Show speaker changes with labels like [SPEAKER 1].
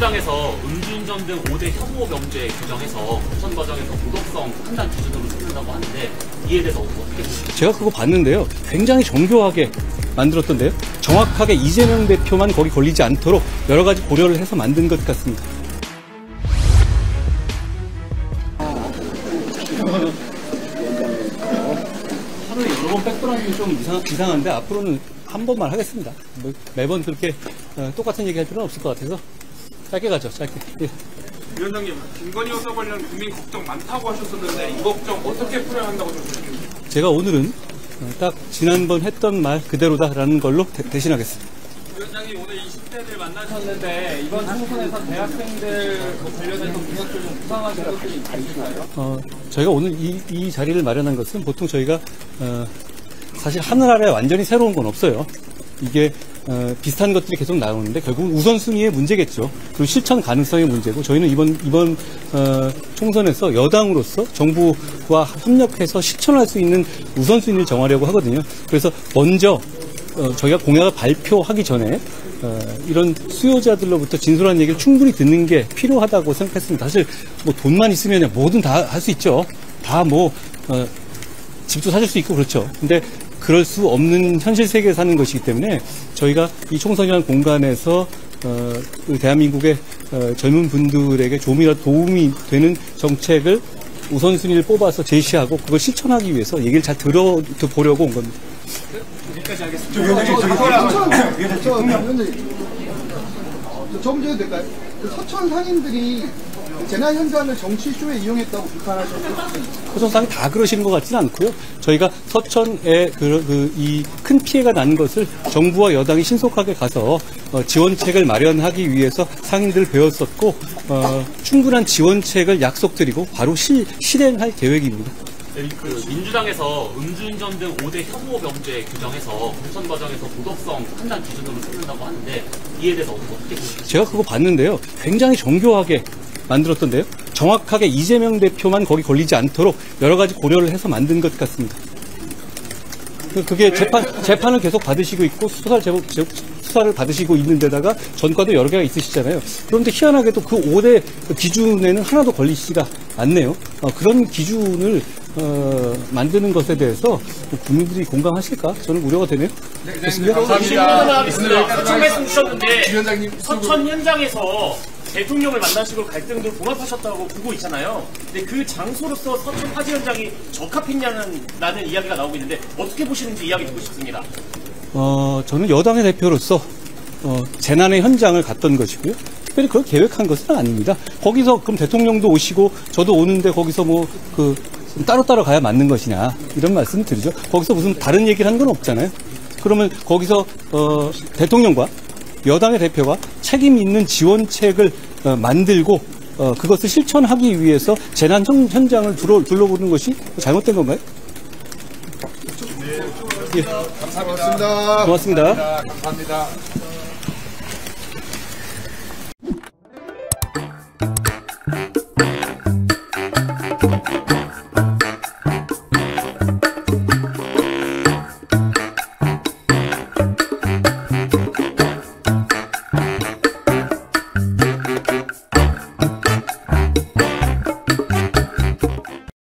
[SPEAKER 1] 민주당에서 음주운전 등 5대 혐오 명제 규정해서 공천 과정에서 도덕성 판단 기준으로 삼는다고 하는데 이에 대해서 어떻게 보십니까?
[SPEAKER 2] 제가 그거 봤는데요. 굉장히 정교하게 만들었던데요. 정확하게 이재명 대표만 거기 걸리지 않도록 여러 가지 고려를 해서 만든 것 같습니다. 하루에 여러 번 백도라는 게 좀 이상한데 앞으로는 한 번만 하겠습니다. 매번 그렇게 똑같은 얘기 할 필요는 없을 것 같아서 짧게 가죠. 짧게. 예.
[SPEAKER 3] 위원장님, 김건희 여사 관련 국민 걱정 많다고 하셨었는데 이 걱정 어떻게 풀어야 한다고 생각하십니까?
[SPEAKER 2] 제가 오늘은 딱 지난번 했던 말 그대로다라는 걸로 대신하겠습니다.
[SPEAKER 3] 위원장님, 오늘 20대들 만나셨는데 이번 총선에서 대학생들 관련해서 공약들 좀 구상하신 것들이 있으신가요?
[SPEAKER 2] 저희가 오늘 이 자리를 마련한 것은 보통 저희가 사실 하늘 아래 완전히 새로운 건 없어요. 이게 비슷한 것들이 계속 나오는데 결국은 우선순위의 문제겠죠. 그리고 실천 가능성의 문제고 저희는 이번 총선에서 여당으로서 정부와 협력해서 실천할 수 있는 우선순위를 정하려고 하거든요. 그래서 먼저 저희가 공약을 발표하기 전에 이런 수요자들로부터 진솔한 얘기를 충분히 듣는 게 필요하다고 생각했습니다. 사실 뭐 돈만 있으면 뭐든 다 할 수 있죠. 다 집도 사줄 수 있고 그렇죠. 근데 그럴 수 없는 현실 세계에 사는 것이기 때문에 저희가 이 총선이라는 공간에서 대한민국의 젊은 분들에게 조금이라도 도움이 되는 정책을 우선순위를 뽑아서 제시하고 그걸 실천하기 위해서 얘기를 잘 들어보려고 온 겁니다.
[SPEAKER 3] 여기까지 하겠습니다.
[SPEAKER 4] 저 문제 해도 될까요? 서천 상인들이 재난 현장을 정치쇼에 이용했다고 비판하셨는데
[SPEAKER 2] 서천상이 다 그러시는 것 같지는 않고요. 저희가 서천에 이 큰 피해가 난 것을 정부와 여당이 신속하게 가서 지원책을 마련하기 위해서 상인들을 배웠었고 충분한 지원책을 약속드리고 바로 실행할 계획입니다.
[SPEAKER 1] 민주당에서 음주운전 등 5대 혐오 명제 규정해서 공천 과정에서 도덕성 판단 기준으로 삼는다고 하는데 이에 대해서 어떻게 보십니까?
[SPEAKER 2] 제가 그거 봤는데요. 굉장히 정교하게 만들었던데요. 정확하게 이재명 대표만 거기 걸리지 않도록 여러 가지 고려를 해서 만든 것 같습니다. 그게 재판을 계속 받으시고 있고 수사를 받으시고 있는 데다가 전과도 여러 개가 있으시잖아요. 그런데 희한하게도 그 5대 기준에는 하나도 걸리시지가 않네요. 그런 기준을 만드는 것에 대해서 국민들이 공감하실까? 저는 우려가 되네요.
[SPEAKER 1] 질문 하나 하겠습니다. 서천 말씀 주셨는데 서천 현장에서 대통령을 만나시고 갈등들 봉합하셨다고 보고 있잖아요. 근데 그 장소로서 서천 화재 현장이 적합했냐는 이야기가 나오고 있는데 어떻게 보시는지 이야기 듣고 싶습니다.
[SPEAKER 2] 저는 여당의 대표로서 재난의 현장을 갔던 것이고요. 특별히 그걸 계획한 것은 아닙니다. 거기서 그럼 대통령도 오시고 저도 오는데 거기서 따로따로 가야 맞는 것이냐 이런 말씀을 드리죠. 거기서 무슨 다른 얘기를 한 건 없잖아요. 그러면 거기서 대통령과 여당의 대표가 책임 있는 지원책을 만들고 그것을 실천하기 위해서 재난 현장을 둘러보는 것이 잘못된 건가요?
[SPEAKER 3] 네. 감사합니다.
[SPEAKER 2] 고맙습니다.
[SPEAKER 3] 감사합니다.